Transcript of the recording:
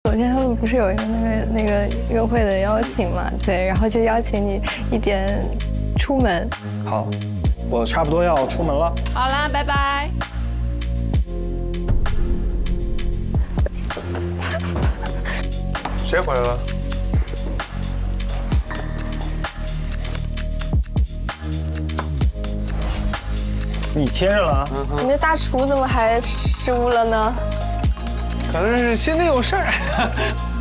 昨天他们不是有一个那个约会的邀请嘛？对，然后就邀请你1点出门。 好，我差不多要出门了。 好啦，拜拜。 谁回来了？ 你亲着了？ 你那大厨怎么还失误了呢？ 可能是心里有事儿。